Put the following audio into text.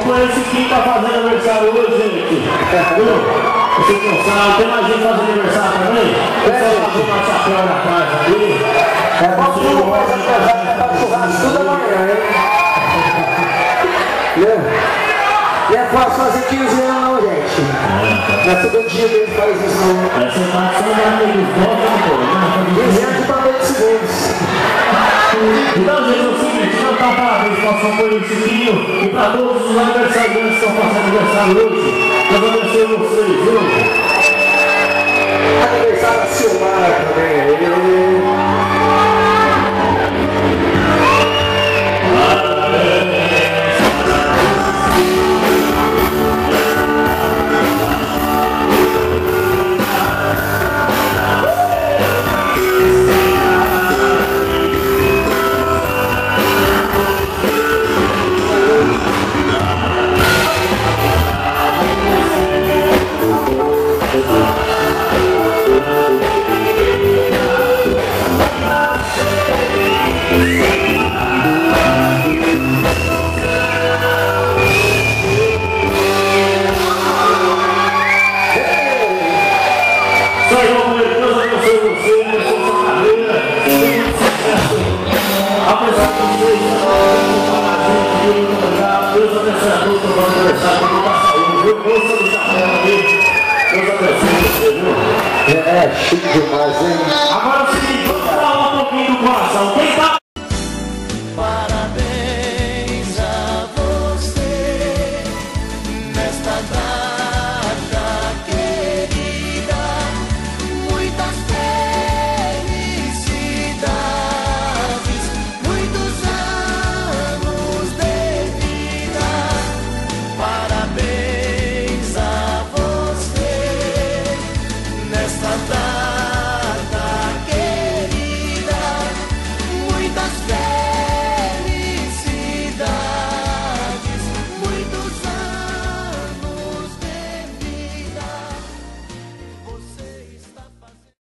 companheiro Chiquinho tá fazendo aniversário hoje, gente. Vocês não sabem, tem mais gente fazendo aniversário também? O pessoal tá com uma chapéu na casa ali. Posso não faz aniversário, tá churrasco toda manhã, hein? Não é fácil fazer 15 anos não, gente. Não é todo dia que ele faz isso não. Essa parte só dá amigos novos, pô. 15 anos de papel de segundos. Então, gente, é o seguinte, cantar parabéns para o companheiro Chiquinho e para todos os aniversariantes que estão fazendo aniversário hoje. Deus abençoe vocês, viu? Aniversário da Silmar também. É, chique demais, hein? Agora é o seguinte.